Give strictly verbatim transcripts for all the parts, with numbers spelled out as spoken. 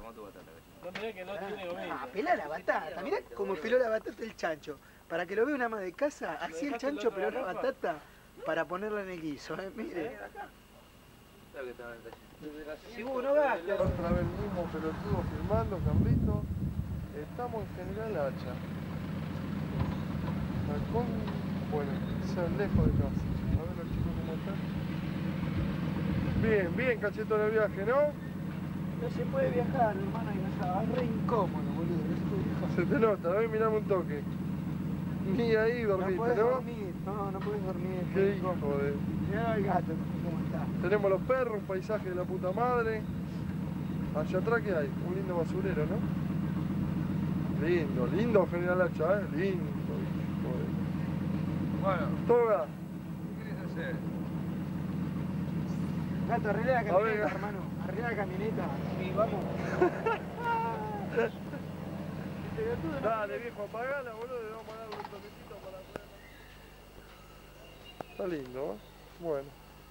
como tu batata. No, mirá que no ah, tiene gomito. Ah, pelá la batata. Mirá cómo peló la batata el chancho. Para que lo vea una ama de casa, así el chancho peló la batata para ponerla en el guiso, ¿eh? Mire. Si vos no gastas. Otra vez el mismo pelotudo filmando, Carlito. Estamos en General Hacha. Balcón, bueno, sea lejos de casa. A ver los chicos cómo están. Bien, bien, cachetón el viaje, ¿no? No se puede viajar, hermano, y no estaba re incómodo, boludo. No se, se te nota, a ver, mirame un toque. Ni ahí dormiste, ¿no? No podés dormir, no, no podés dormir. Qué hijo de... Mirá el gato, cómo está. Tenemos los perros, un paisaje de la puta madre. Allá atrás, ¿qué hay? Un lindo basurero, ¿no? Lindo, lindo General Hacha, ¿eh? Lindo, hijo de... Bueno. Toga. ¿Qué querés hacer? Gato, arregla la camioneta, hermano. Arregla la camioneta. Sí, vamos. Dale, viejo, apagala, boludo, le vamos a dar un toquecito para poder... Está lindo, ¿eh? Bueno.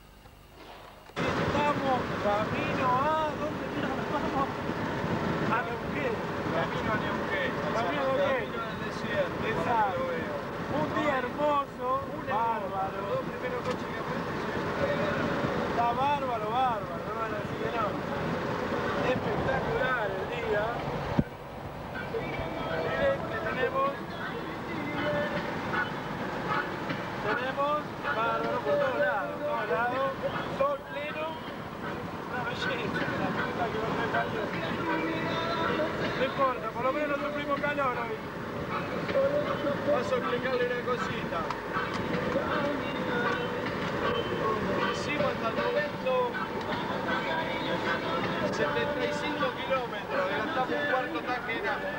Estamos camino a... ¿Dónde vamos? A Neuquén. Camino a Neuquén. Camino a Neuquén. Camino al desierto. Exacto. Un día hermoso, bárbaro. Los dos primeros coches que aparecen. Está bárbaro, bárbaro, no van a decir que no. Espectacular el día. Miren que tenemos, tenemos bárbaro por todos lados, por todos lados, sol pleno, una belleza, la puta que va a traer calor. No importa, por lo menos sufrimos calor hoy. Vas a explicarle una cosita. Hicimos hasta el momento setenta y cinco kilómetros, gastamos un cuarto tanque de nafta.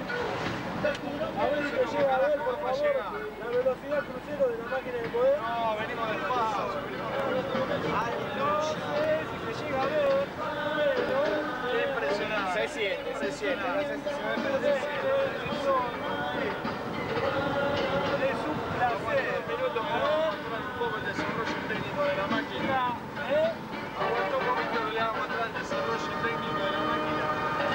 A ver si te llega a ver, por favor, la velocidad crucero de la máquina de poder. No, venimos despacio. Ay, no sé si te llega a ver, pero... Qué impresionante. Se siente, se siente, no sé si se ve, pero se siente. Es un placer. Un minuto para mostrar un poco el desarrollo técnico de la máquina. ¿Eh? Aguanta un poquito que le vamos a mostrar el desarrollo técnico de la máquina.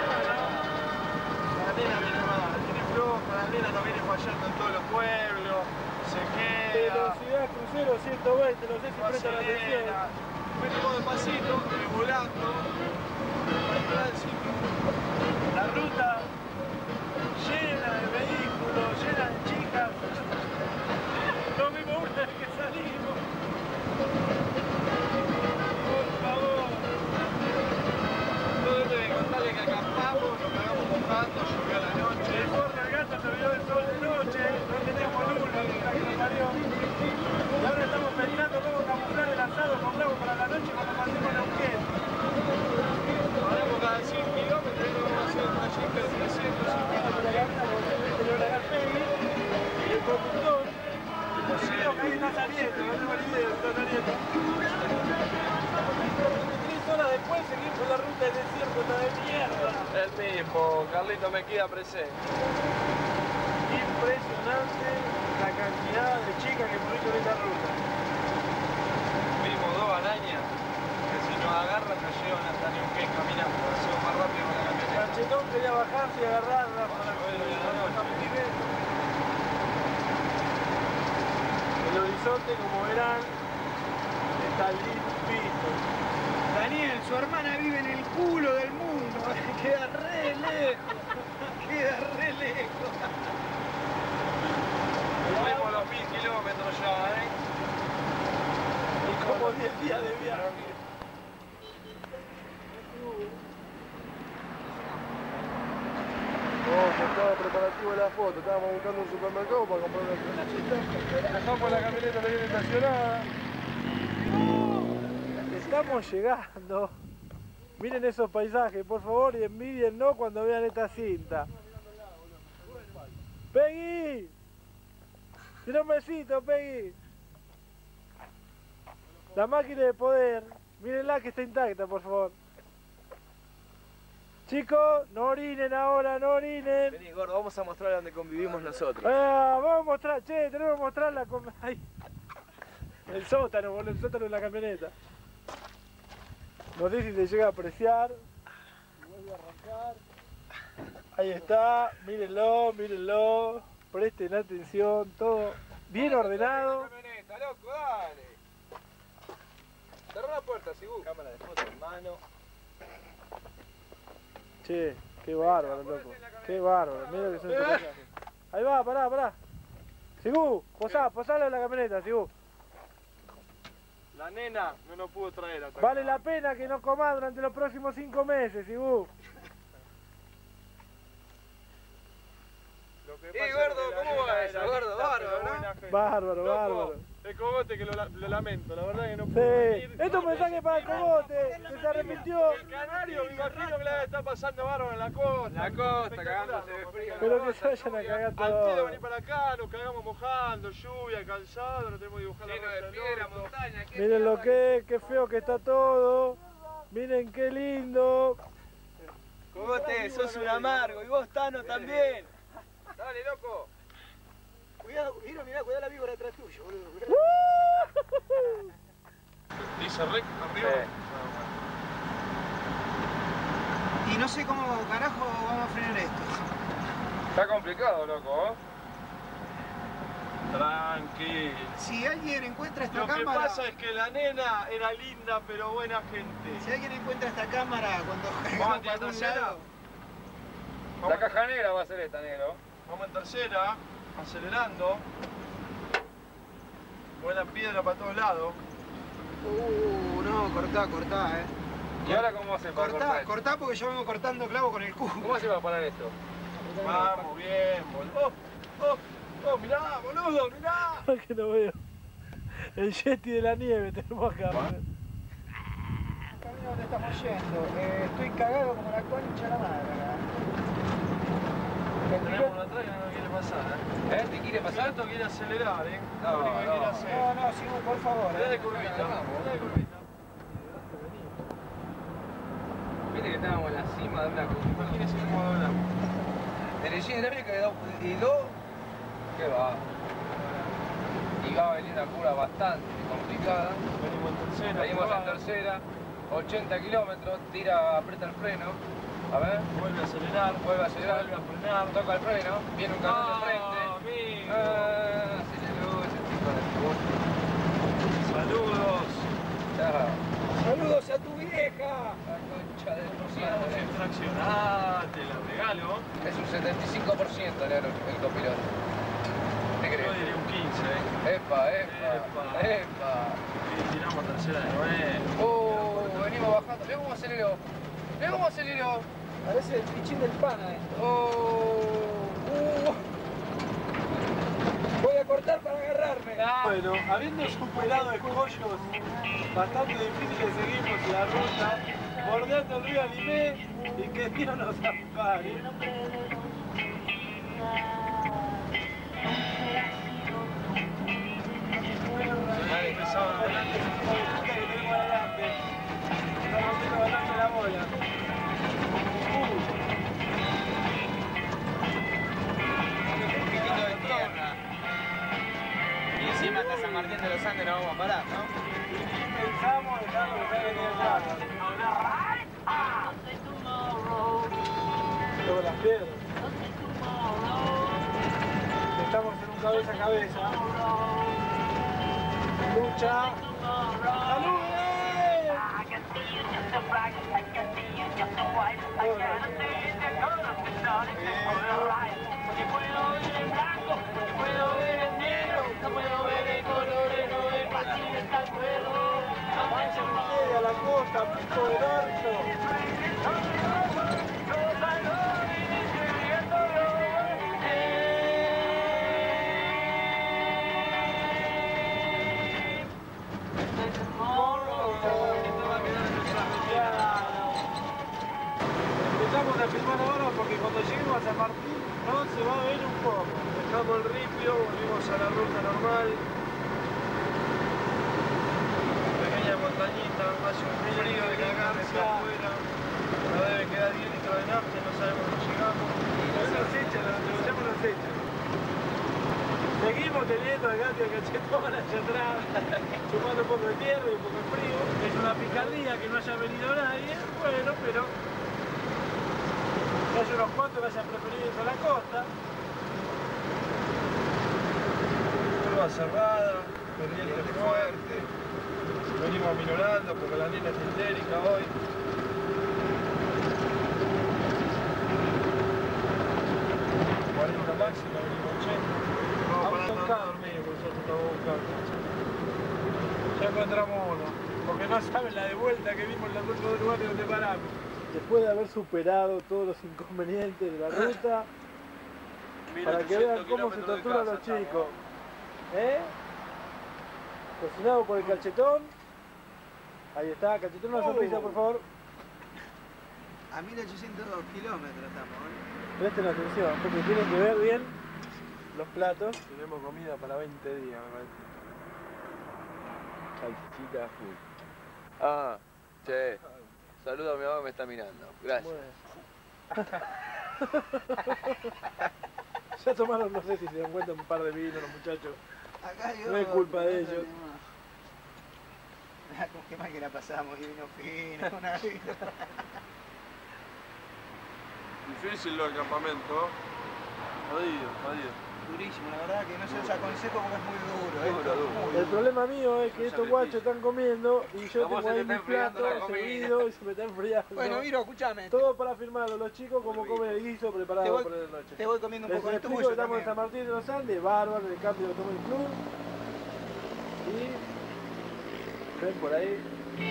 La nena viene mal, tiene floja, la nena no viene fallando en todos los pueblos, se queda. Velocidad crucero ciento veinte, no sé si prestan atención. Venimos despacito, regulando el tránsito. La ruta llena de vehículos, llena de chicas. No vimos una vez que salimos. Por favor. Todo esto de contarle que acampamos, nos cagamos mojando, llovió a la noche. El porno el gato se vio el sol de noche, no tenemos luna, la que nos parió. Y ahora estamos pensando cómo camuflar el asado, compramos para la noche cuando pasemos a Neuquén. Paramos cada cien kilómetros y nos vamos a hacer un trayecto de trescientos cincuenta kilómetros. Y el conductor, creo que ahí está saliendo, no tengo ni idea, está saliendo. Tres horas después seguimos por la ruta del desierto, está de mierda. El mismo, Carlito me queda presente. Impresionante la cantidad de chicas que por en esta ruta. Vimos dos arañas que si nos agarran nos llevan hasta Neuquén caminando, hacemos más rápido con la camioneta. Cachetón quería bajarse y agarrarla para el horizonte, como verán, está limpito. Daniel, su hermana vive en el culo del mundo, queda re lejos, queda re lejos. Tenemos los mil kilómetros ya, ¿eh? Y como diez días de viaje. Oh, estaba preparativo de la foto, estábamos buscando un supermercado para comprar una canchita. Dejamos la camioneta bien estacionada. Estamos llegando. Miren esos paisajes, por favor, y envidiennos cuando vean esta cinta. ¡Peggy! Tira un besito, Peggy. La máquina de poder. Mírenla que está intacta, por favor. Chicos, no orinen ahora, no orinen. Vení, gordo, vamos a mostrar dónde convivimos nosotros. Ah, vamos a mostrar, che, tenemos que mostrar la... Ay. El sótano, boludo, el sótano de la camioneta. No sé si se llega a apreciar. voy a arrancar. Ahí está, mírenlo, mírenlo. Presten atención, todo bien ordenado. Camioneta, loco, dale. Cerrá la puerta, Sibu. Cámara de foto en mano. Che, qué bárbaro, loco. Qué bárbaro, mira lo que son estos paisajes. Ahí va, pará, pará. Sigu, posá, posalo en la camioneta, Sigu. La nena no nos pudo traer hasta Vale acá. la pena que no comás durante los próximos cinco meses, Sigu. Lo que pasa es que gordo, la ¿cómo nena va era eso? Gordo, linda, bárbaro, pero ¿no? buena gente. Bárbaro, Loco, bárbaro. el cogote que lo, la- lo lamento, la verdad que no Sí, pudo venir. esto es un mensaje para el cogote, que se arrepintió. El canario me imagino que la está pasando bárbaro en la costa. La costa, cagándose de frío. Pero que se vayan a cagar Al pedo todo. venir para acá, nos cagamos mojando, lluvia, cansado, no tenemos que dibujar la Lleno de piedra, montaña. ¿qué Miren lo mierda que, qué feo que está todo. Miren qué lindo. Cogote, sos un amargo. Y vos, Tano, también. Dale, loco. Cuidado, mira, mira, cuidado la víbora atrás tuyo, boludo. Cuidado. Dice rec arriba. Y no sé cómo carajo vamos a frenar esto. Está complicado, loco. Tranquilo. Si alguien encuentra esta Lo que cámara... pasa es que la nena era linda pero buena gente. Si alguien encuentra esta cámara cuando Vamos a cargamos tirar para algún tercera. lado... La caja negra va a ser esta, negro. Vamos en tercera, acelerando. Buena piedra para todos lados. Uh, no, cortá, cortá, eh. ¿Y ahora cómo hace para Cortá, cortar? cortá porque yo vengo cortando clavo con el cubo. ¿Cómo hace para parar esto? Vamos, bien, boludo. Oh, oh, oh, mirá, boludo, mirá. Que no veo. El Yeti de la nieve tenemos acá. El camino donde estamos yendo, eh, estoy cagado como la concha de la madre acá. El Tenemos uno atrás que no nos quiere pasar, ¿eh? ¿Eh? ¿Te quiere El pasar? piloto quiere acelerar, ¿eh? No, Lo único que no. quiere hacer. No, no, Sibu, por favor. Mirá eh. de curvita, mirá de curvita. Viste que estábamos en la cima de una curva. Imagínese cómo dobla. El Gene también quedó. Y dos. ¿Qué va? Y va a venir una curva bastante complicada. Venimos en tercera. Venimos en probada. tercera, ochenta kilómetros, tira, aprieta el freno. A ver, Vuelve a acelerar. vuelve a acelerar, Vuelve a frenar. toca el freno, viene un camión de frente. amigo. Ah, aceleró ese tipo de puta. Saludos. Ya, ¡Saludos a tu vieja! la concha de tu Vamos a madre. infraccionar, te la regalo. Es un setenta y cinco por ciento el, el copiloto. ¿Qué Yo crees? diría un quince, ¿eh? Epa, epa, Epa. epa. Y tiramos tercera de nuevo. Oh, venimos bajando. Ve cómo aceleró. Ve cómo aceleró. Parece el pichín del pana esto. Oh, uh. Voy a cortar para agarrarme. Bueno, habiendo superado escollos bastante difíciles, seguimos la ruta, bordeando el río Alimé y que Dios nos ampare. Dale, pesado adelante. Que tenemos adelante. Está rompiendo bastante la bola. Un piquito de tierra. Y encima hasta San Martín de los Andes no vamos a parar, ¿no? Pensamos dejando que se venir atrás. Luego las piedras. Estamos en un cabeza a cabeza. Lucha. ¡Saludos! Avance a la costa, pico del orto. Empezamos a filmar ahora porque cuando lleguemos a San Martín no se va a ver un poco. Dejamos el ripio, volvimos a la ruta normal. Pequeña montañita, hace un frío de cagarse afuera. No debe quedar diez litros de nafta, no sabemos cómo llegamos. No nos echan, nos negociamos nos echan. Seguimos teniendo el gato de cachetón allá atrás, chupando un poco de tierra y un poco de frío. Es una picardía que no haya venido nadie, bueno, pero unos cuantos que hayan preferido irse a la costa. Curva cerrada, pendiente fuerte. Venimos minorando porque la nena es histérica hoy. cuarenta máxima, venimos ochenta. Vamos parando a dormir, por eso estamos buscando. Ya encontramos uno, porque no saben la de vuelta que vimos en los otros lugares donde paramos. Después de haber superado todos los inconvenientes de la ruta, para que vean cómo se torturan los chicos. ¿Eh? Cocinado por el Cachetón. Ahí está, Cachetón, una sonrisa, por favor. A mil ochocientos kilómetros estamos, ¿eh? Presten atención, porque tienen que ver bien los platos. Tenemos comida para veinte días, me parece. Salchichita full. Ah, che. Saludo a mi mamá que me está mirando. Gracias. Bueno. Ya tomaron, no sé si se dan cuenta, un par de vinos los muchachos. Acá yo, no es culpa de ellos. Como que mal que la pasamos, y vino fino, una vida. Difícil lo del campamento. Jodido, jodido. Durísimo, la verdad que no se los aconsejo porque es muy duro. Duro, ¿eh? duro. Muy El duro. problema mío es que estos guachos están comiendo y yo A vos tengo se te ahí está mis enfriando la platos comida. servidos y se me está enfriando. Bueno, Miro, escúchame. Todo para filmarlo, los chicos como comen el guiso Te preparado voy, para la noche. te voy comiendo un Les poco de explico tuyo que estamos en también. San Martín de los Andes, bárbaro, en el cambio de Automóvil Club. Y ven por ahí.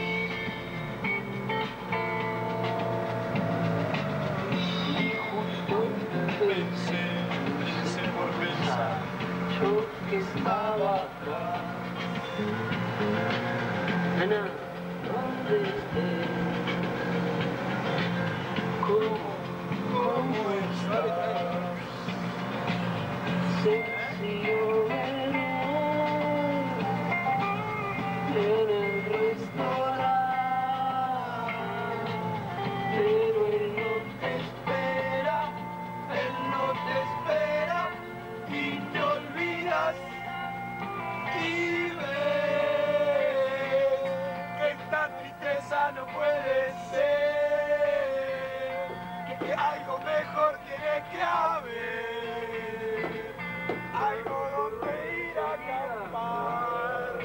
Pensé, pensé por pensar. Yo que estaba atrás, Ana, ¿dónde estés? ¿Cómo, cómo estás? Sexy overall, en el restaurante, pero él no te espera, él no te espera y te olvidas y ves que esta tristeza no puede ser, que algo mejor tiene que haber, algo donde ir a acampar.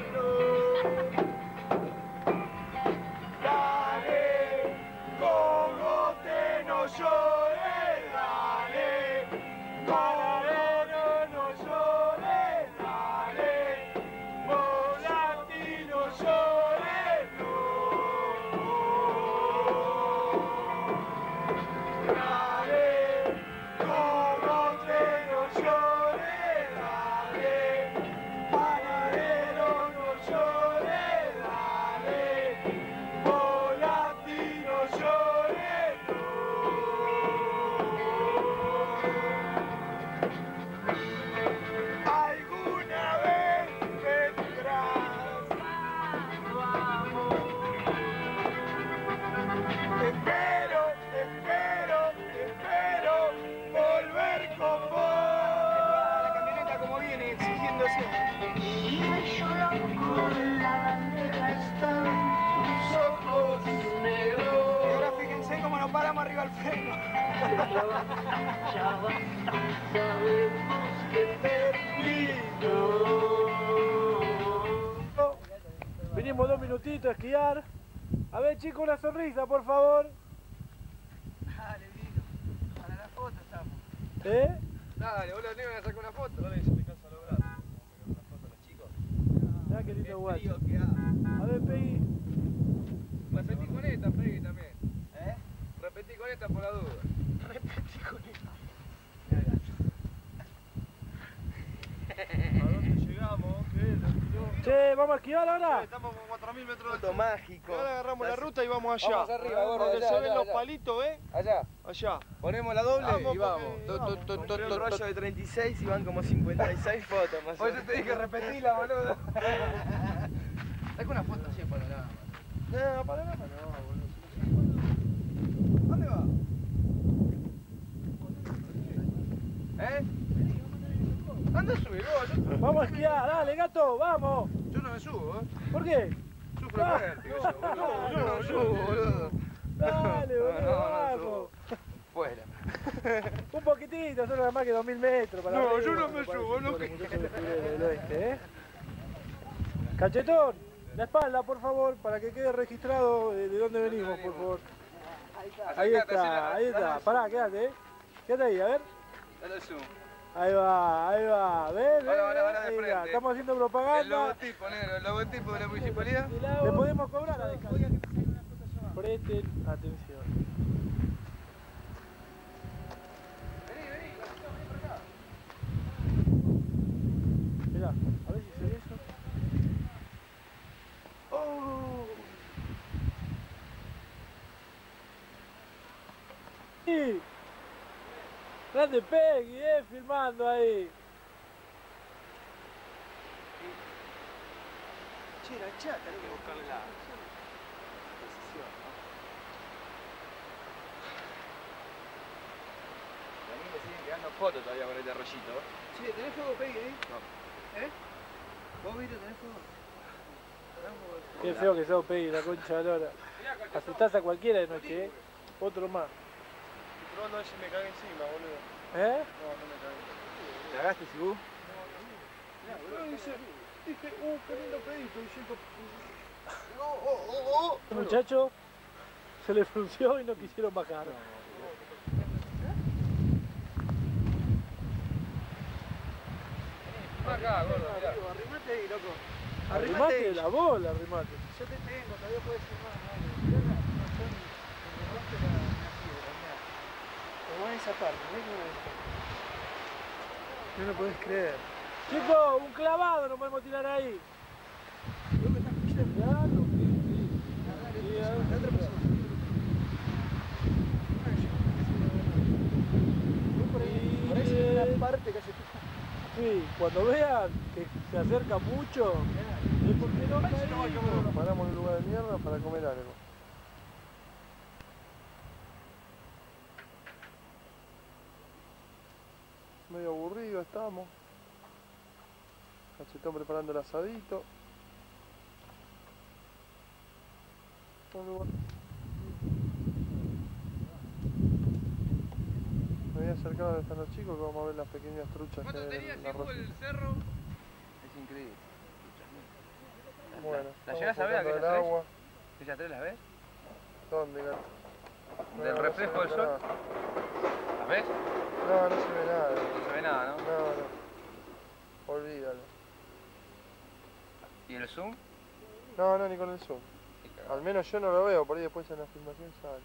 Dale, cogote, no llores, dale, cogote, no llores, dale, volati, no llores, no. Dale, cogote, no llores, dale, panadero, no llores, dale, volati, no llores, no. Alguna vez vendrás, vamos. Espero, espero, espero volver con vos. La camioneta como viene exigiéndose. Y me lloran con la bandeja están tus ojos Y negros. ahora fíjense cómo nos paramos arriba al freno. Ya basta, sabemos que terminó. Vinimos dos minutitos a esquiar. A ver, chicos, una sonrisa, por favor. Dale, vino. Para la foto estamos. ¿Eh? Dale, boludo, ni me voy a sacar una foto. Dale, se me cansan los brazos. Una foto a los chicos. Mirá qué lindo guacho. Frío que hace. A ver, Peggy. Repetí con esta, Peggy, también. ¿Eh? Repetí con esta por la duda. Repetí con esto. ¿A dónde llegamos? ¿Qué es? ¿La tiró? Che, ¿vamos a esquivar ahora? Estamos con cuatro mil metros de Punto altura. mágico. Y ahora agarramos la ruta y vamos allá. Vamos arriba, gordo, Donde allá, se allá, ven los allá. palitos, ¿ves? Allá. Allá. Ponemos la doble Vamos, y vamos. porque- Tu, vamos. tu, tu, tu, Compré tu, un rollo tu. de treinta y seis y van como cincuenta y seis fotos más o Por eso menos. te dije repetirla, boludo. Saca una foto así de panorama. No, para nada, no, boludo. ¿Dónde va? ¿Eh? Anda, sube, vos. Yo, Vamos a esquiar, dale, gato, vamos. yo no me subo, ¿eh? ¿Por qué? Sufro Ah, vértigo yo, boludo. Yo no no, subo, boludo. Dale, No, boludo, no, no vamos. subo. Fuera. Un poquitito, solo nada más que dos mil metros para No, arriba, yo no me para subo, el no sitio que- de los muchachos del del oeste, ¿eh? Cachetón, la espalda, por favor, para que quede registrado de, de dónde venimos, por favor. Ahí está, ahí está. Pará, quédate, ¿eh? Quédate ahí, a ver. Dale zoom. Ahí va, ahí va. ¿Ves? Ahora, ahora, ahora de Ahí va. frente. Estamos haciendo El propaganda. logotipo, negro, el logotipo de la municipalidad. Le podemos cobrar a descarga. Presten atención. Vení, vení, Gastón, vení para acá. Mirá, a ver si se ve eso. ¡Oh! ¡Sí! ¡Grande Peggy, eh! Filmando ahí. Che, la chata, hay que buscarle la posición, Y a mí me siguen quedando fotos todavía con este arroyito. ¿no? Che, ¿tenés fuego, Peggy, ahí? ¿Eh? ¿Vos, Vito, tenés fuego? Qué feo que sos, Peggy, la concha de la lora. Asustás a cualquiera de noche, eh. Otro más. Estoy probando a ver si me cagué encima, boludo. ¿Eh? No, no me cagué. ¿Te cagaste, Sibú? Boludo, dice, dije, uh, qué lindo pedito, y siento... El muchacho se le frunció y no quisieron bajar. Acá, gordo, mirá. Arrimate ahí, loco. Arrimate ahí. la bola, arrimate. Yo te tengo, todavía puedes filmar, ¿no? Mirá la razón, me rompe la, la fibra, mirá. Pero vos en esa parte, mirá cómo es. No lo podés creer. Chicos, un clavado no podemos tirar ahí. ¿Vos me estás escuchando? Claro, sí, sí. Agarra Sí, la agarra. otra persona. Vos por ahí, por ahí se ve una parte que hace tu... Sí, cuando vean que se acerca mucho, es porque no caímos. Paramos en un lugar de mierda para comer algo. Medio aburrido estamos. Cachetón preparando el asadito. Un lugar- Me voy a acercar a donde están los chicos que vamos a ver las pequeñas truchas que ¿Cuánto hay tenía en la Sibú rosita. el cerro? Es increíble. Bueno, ¿La estamos llegás a ver sacando aquellas el tres? agua. ¿Aquellas tres las ves? ¿Dónde, gato? ¿Del No, reflejo no se del ve sol? nada. ¿Las ves? No, no se ve nada. No se ve nada, ¿no? No, no. Olvídalo. ¿Y el zoom? No, no, ni con el zoom. Al menos yo no lo veo, por ahí después en la filmación sale.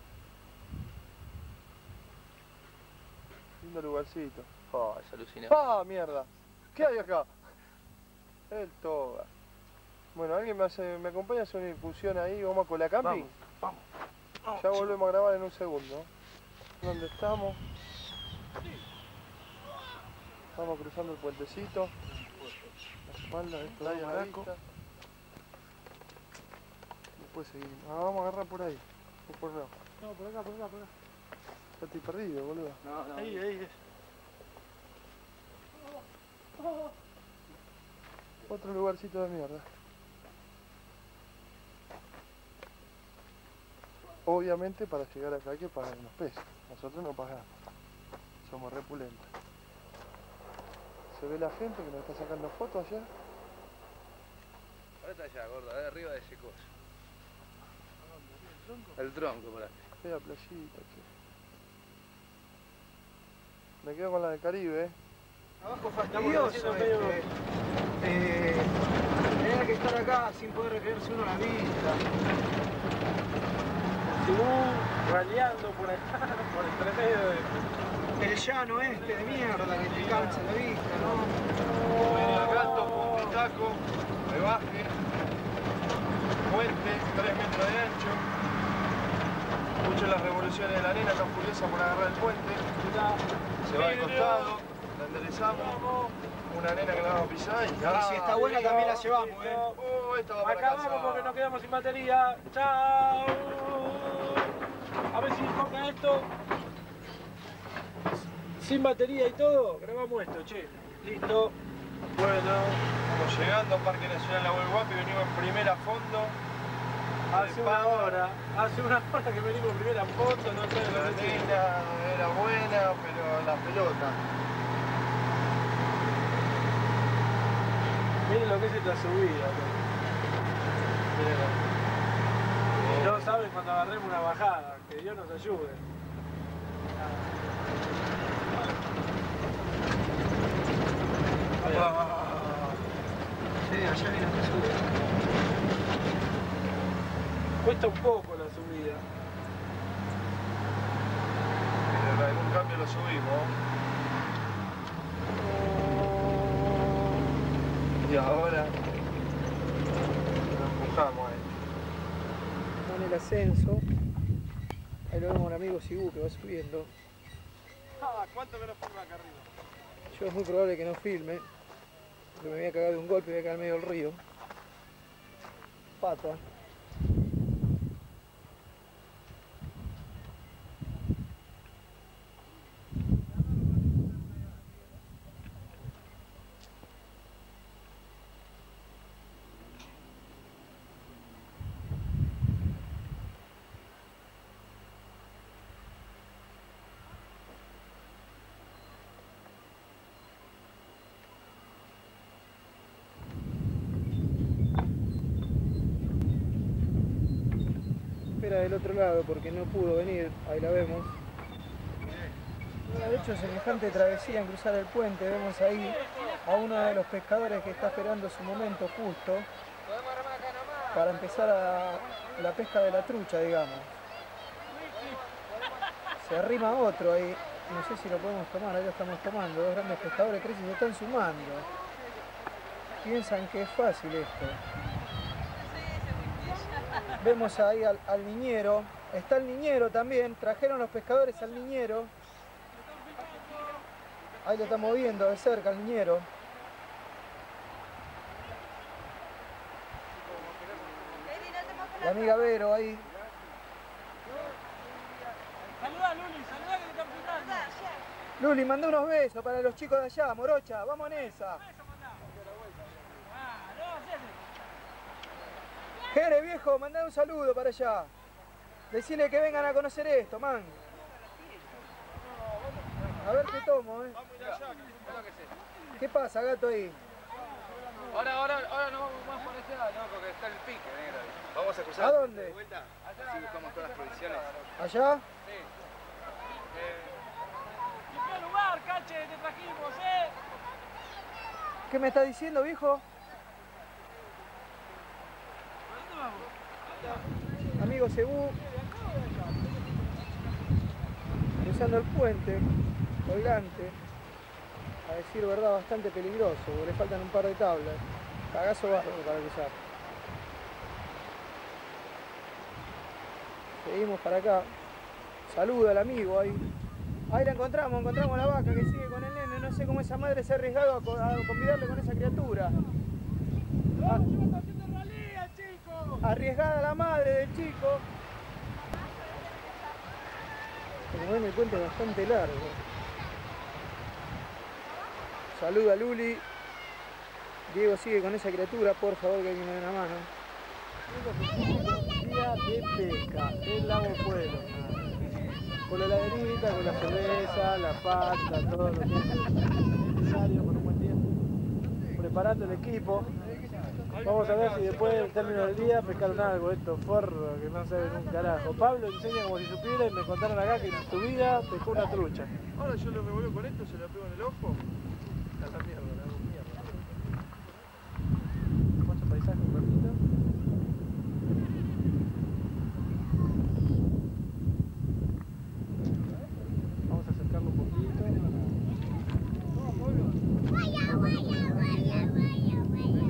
Lindo lugarcito. Oh, es alucinante. ¡Ah, mierda! ¿Qué hay acá? El toga. Bueno, ¿alguien me, hace, me acompaña a hacer una incursión ahí? ¿Vamos con la camping? Vamos, vamos. Ya volvemos a grabar en un segundo. ¿Dónde estamos? Vamos cruzando el puentecito. La espalda de esto Playa de la Araco. vista. Después seguimos. Ah, vamos a agarrar por ahí. O por no. No, por acá, por acá, por acá. Ya estoy perdido, boludo. No, no. Ahí, ahí es. Otro lugarcito de mierda. Obviamente para llegar acá hay que pagar unos pesos. Nosotros no pagamos. Somos repulentos. ¿Se ve la gente que nos está sacando fotos allá? Ahora está allá, gordo, ahí arriba de ese coso. El tronco, por ahí. Fea playita, che. Me quedo con la del Caribe, eh. Trabajo Estamos fastidioso, haciendo medio- este, eh, tener que estar acá sin poder recrearse uno la vista. Sibú raleando por acá, por entre medio de... El llano este de mierda que te cansa la vista, ¿no? Medio gato, punto y taco, rebaje, puente, tres metros de ancho. Escucho las revoluciones de la arena tan furiosa por agarrar el puente. Se va de costado, la enderezamos. Una arena que la vamos a pisar y Y si está buena también la llevamos, ¿eh? Oh, esta va para Acabamos casa. porque nos quedamos sin batería. ¡Chao! A ver si toca esto. Sin batería y todo, grabamos esto, che. Listo. Bueno, Estamos llegando a Parque Nacional La Guapi, venimos en primera a fondo. hace una hora, hace una hora que venimos primero a fondo, no sé, La no sé si- arena, era buena, pero la pelota. Miren lo que es esta subida. Miren. No saben cuando agarremos una bajada, que Dios nos ayude. Sí, allá viene la subida. Cuesta un poco la subida. En algún cambio lo subimos. Y ahora lo empujamos ahí. Está en el ascenso. Ahí lo vemos al amigo Sibú que va subiendo. Ah, ¿cuánto que no filma acá arriba? Yo es muy probable que no filme, porque me voy a cagar de un golpe y voy a caer en medio del río. Pata. Del otro lado porque no pudo venir, ahí la vemos. Ha hecho semejante travesía en cruzar el puente, vemos ahí a uno de los pescadores que está esperando su momento justo para empezar a la pesca de la trucha, digamos. Se arrima otro ahí, no sé si lo podemos tomar, ahí lo estamos tomando, dos grandes pescadores, tres y se están sumando. Piensan que es fácil esto. Vemos ahí al, al niñero, está el niñero también, trajeron los pescadores al niñero. Ahí lo estamos viendo de cerca al niñero. La amiga Vero ahí. Saludá, Luli, saludá que te están filmando. Luli, mandá unos besos para los chicos de allá, morocha, vamos en esa. Jere, viejo, mandá un saludo para allá. Decirle que vengan a conocer esto, man. A ver qué tomo, eh. ¿Qué pasa, gato, ahí? Ahora, ahora, ahora no vamos más por allá, no, porque está el pique, negro. Vamos a cruzar. ¿A dónde? De vuelta. Así buscamos todas las provisiones. ¿Allá? Sí. ¿En qué lugar, cache, te trajimos, eh? ¿Qué me está diciendo, viejo? Amigo Cebú, cruzando el puente, colgante, a decir verdad bastante peligroso, porque le faltan un par de tablas, cagazo bárbaro para cruzar. Seguimos para acá, saluda al amigo ahí, ahí la encontramos, encontramos la vaca que sigue con el nene, no sé cómo esa madre se ha arriesgado a, co a convidarle con esa criatura. Ah. Arriesgada la madre del chico. Como ven, el puente es bastante largo. Saluda a Luli. Diego sigue con esa criatura, por favor, que alguien me dé una mano. Día de pesca, el lago Pueblo. Con la heladerita, con la cerveza, la pasta, todo lo que es necesario por un buen día. Preparando el equipo. Vamos a ver si después del término del día pescaron algo, estos forros que no saben un carajo. Pablo enseña como si supiera y me contaron acá que en su vida pescó una trucha. Ahora yo lo revuelvo con esto, se lo pego en el ojo. A la mierda, la hago mierda. Mucho paisaje, un ratito. Vamos a acercarlo un poquito. Vaya, vaya, vaya, vaya, vaya.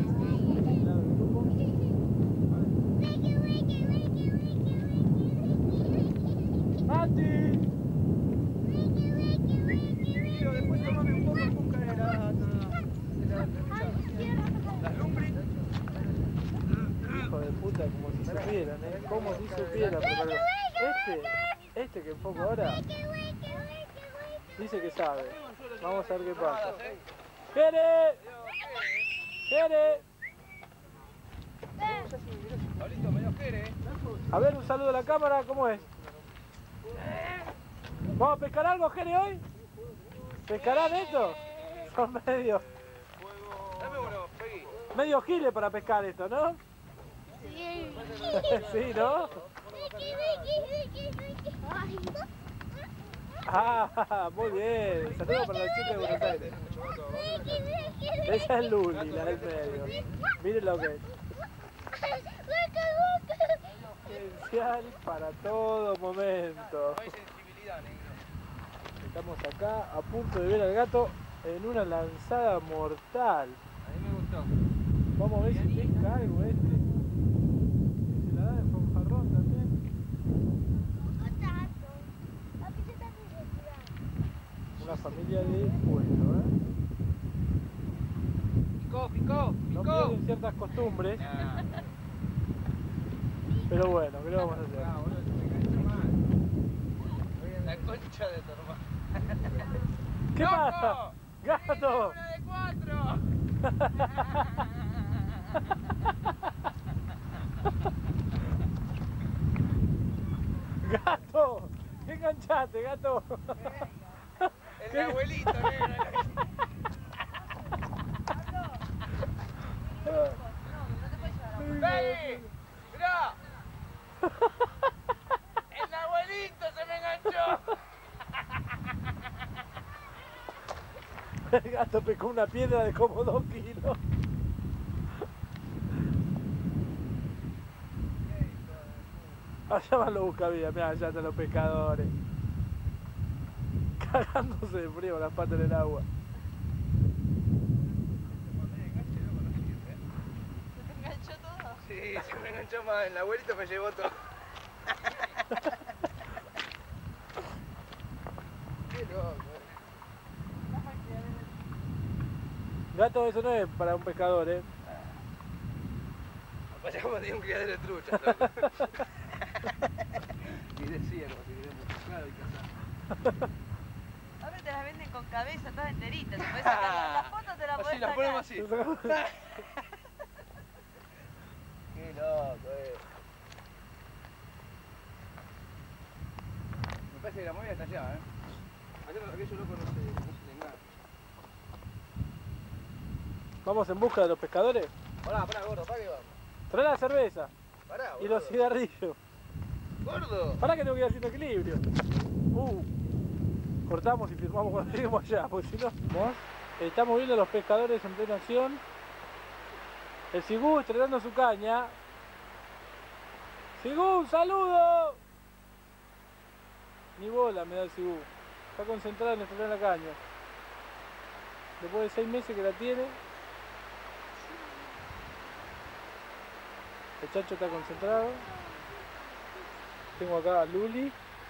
¡Mati! Pero después tomame un poco en busca de la... Las lumbres. Hijo de puta, como si supieran, ¿eh? Como si supieran. Pero este, este que enfoco ahora, dice que sabe. Vamos a ver qué pasa. ¡Jere! ¡Jere! Pablito, medio jere, eh. A ver, un saludo a la cámara, ¿cómo es? ¿Vamos a pescar algo, Gene, hoy? ¿Pescarán esto? Son medio... Dame uno, Peggy. medio giles para pescar esto, ¿no? Sí. Sí, ¿no? Ah, muy bien. Saludos para la chica de Buenos Aires. Esa es Luli, la del medio. Miren lo que es. Esencial para todo momento. No hay sensibilidad, negro. Estamos acá a punto de ver al gato en una lanzada mortal. A mí me gustó. Vamos a ver si pesca algo este. Que se la da de fanfarrón también. Una familia de pueblo, ¿eh? Picó, picó, No picó. pierden ciertas costumbres, Nah. pero bueno, ¿qué le vamos a hacer? Ah, boludo, se me enganchó mal. La concha de tu hermano. ¿Qué ¡Loco! pasa? ¡Gato! ¡Una de cuatro! ¡Gato! ¿Qué enganchaste, gato? El abuelito, negro. ¡Peggy! ¡Mirá! ¡El abuelito se me enganchó! El gato pescó una piedra de como dos kilos. Allá van los buscavidas, mirá, allá están los pescadores. Cagándose de frío con las patas en el agua. ¿Se te enganchó todo? Sí, se me enganchó más. El abuelito me llevó todo. Qué loco. Gato, eso no es para un pescador, ¿eh? Vaya como tenía un criadero de trucha, loco. Y de ciervo, si queremos pescar y cazar. Ahora te las venden con cabeza, todas enteritas. Te podés sacar la foto, te la podés Así, las sacar. ponemos así. Qué loco, eh. Me parece que la movida está allá, eh. Aquello, aquello loco no se, no se le engaña. Vamos en busca de los pescadores. Pará, pará, gordo, ¿para qué vamos? Trae la cerveza Pará, y boludo. los cigarrillos. Gordo. Pará que tengo que ir haciendo equilibrio. Uh, cortamos y firmamos cuando lleguemos allá, porque si no... ¿Vos? Estamos viendo a los pescadores en plena acción. El Sigú estrenando su caña. Sigú, un saludo. Ni bola me da el Sigú. Está concentrado en estrenar la caña. Después de seis meses que la tiene. El Chacho está concentrado. Tengo acá a Luli.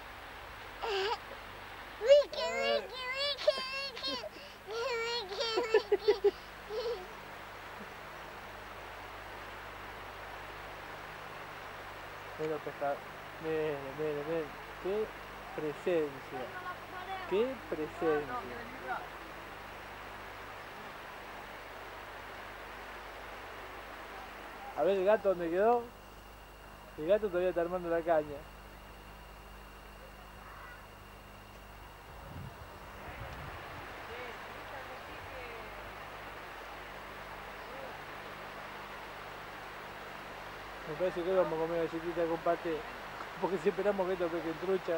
Mira pescado. Miren, miren, miren. Qué presencia. Qué presencia. A ver el gato dónde quedó. El gato todavía está armando la caña. Me parece que hoy vamos a comer galletita con paté. Porque si esperamos que esto peque en trucha.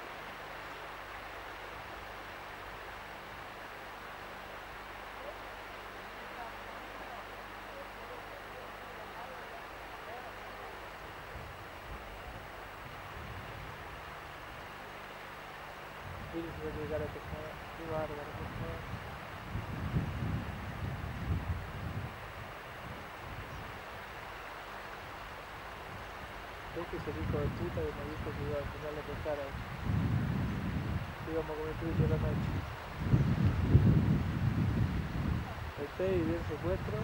Miren si me llegar a pescar. Qué bárbaro, por favor. Este es el hijo de puta que me dijo que iba a enseñarle a pescar a que íbamos a comer trucha la noche. Este y bien secuestro.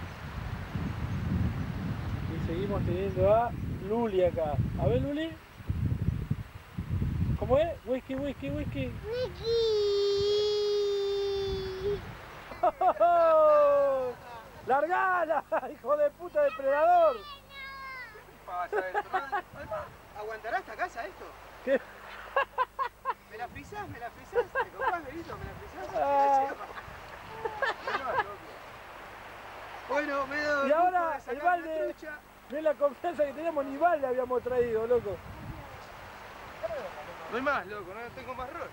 Y seguimos teniendo a Luli acá. A ver, Luli. ¿Cómo es? Whisky, whisky, whisky. ¡Oh! ¡Largala! ¡Hijo de puta depredador! ¿Qué pasa esto? ¿Aguantará esta casa esto? ¿Qué? ¿Me la frisa? frisás, me la frisás, te copás, Benito, me la frisás. Ah. Bueno, me doy Y ahora, de sacar el una balde, trucha. no es la confianza que teníamos, ni balde habíamos traído, loco. No hay más, loco, no tengo más rol.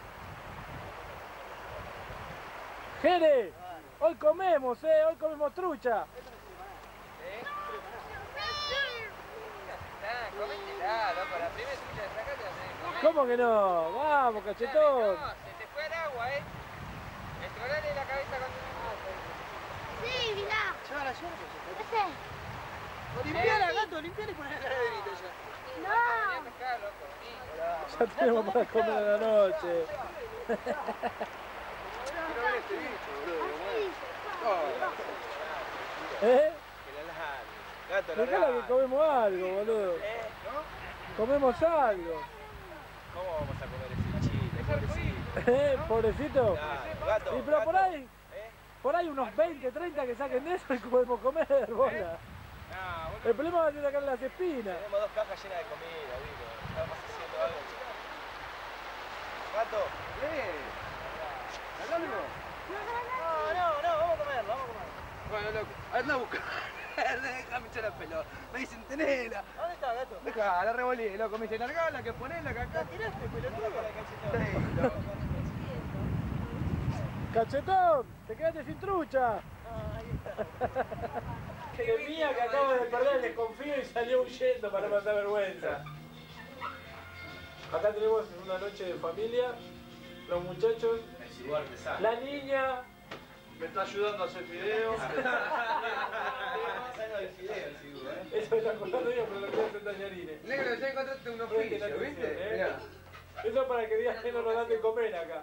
Jere, hoy comemos, eh, hoy comemos trucha. Nah, cométela, loco, la primera trucha de sacate la tenés que comer. ¿Cómo que no? Vamos, cachetón. No, se te fue el agua, eh. Estorale la cabeza con Sí, mirá. Llévala, llévala. Ese. Limpiala, gato, limpiala y ponela en la Benito ya. No. a pescar, loco, vení. Ya tenemos para comer a la noche. Quiero ver este bicho, boludo. Así. ¿Eh? Que la largue. Gato, la Dejala que comemos algo, boludo. Comemos algo. ¿Cómo vamos a comer ese chile, pobrecito? ¿Eh? Pobrecito. Claro, gato, Y pero gato. por ahí, ¿Eh? por ahí unos veinte, treinta que saquen de eso y podemos comer, bola. No, vos El problema va a ser sacar las espinas. tenemos dos cajas llenas de comida, Vito. Estamos haciendo algo. Gato. ¿Eh? ¿Hablando? No, no, no, vamos a comerlo, vamos a comerlo. Bueno, loco, anda a buscar. Déjame echar la pelota. Me dicen, tenela. ¿Dónde está, gato? Deja, la revolí, loco. Me dicen, largala, que ponela, que acá tiraste, pelotudo. Cachetón, te quedaste sin trucha. Que mía que acabo de perder el desconfío y salió huyendo para no pasar vergüenza. Acá tenemos una noche de familia, los muchachos, la niña. Me está ayudando a hacer videos. Eso me está acordando yo, pero lo quiero hacer tallarines. Negro, ya encontraste unos Presten pillos, atención, ¿viste? ¿eh? Mirá. Eso es para que digas que no nos dan de comer acá.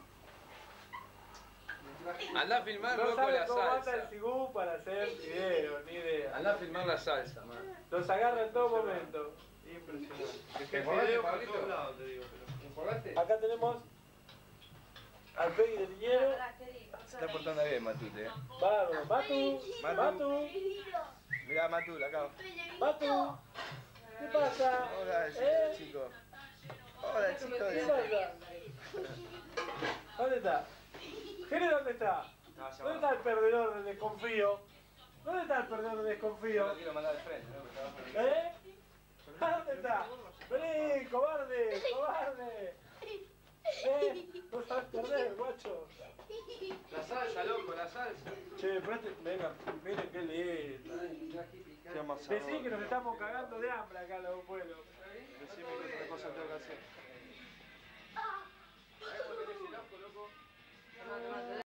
Andá a filmar, No loco, saben la cómo anda el salsa. cigú para hacer videos, ni idea. Andá a filmar la salsa, man. Los agarra en todo momento. Impresionante. Dejé video por todos lados, te digo. ¿Enfogaste? Acá tenemos al Peggy de Liñero. Se está portando bien, Matute, eh. Vamos, Matu, Matu. Matu, Mirá, Matu, la acabo. Matu. ¿Qué pasa? Hola, ¿Eh? chico. Hola, chicos. ¿Qué pasa? ¿Dónde está? Jere, ¿dónde está? ¿Dónde está el perdedor del desconfío? ¿Dónde está el perdedor del Yo desconfío? lo quiero mandar al frente, ¿no? Porque estaba- ¿Eh? ¿Dónde está? Vení, cobarde, cobarde. ¿Eh? No sabes perder, guacho. La salsa, loco, la salsa. Che, preste, venga, miren qué lindo. Qué amasado. Decí que nos estamos cagando de hambre acá en los pueblos. Decime qué otra cosa tengo que hacer.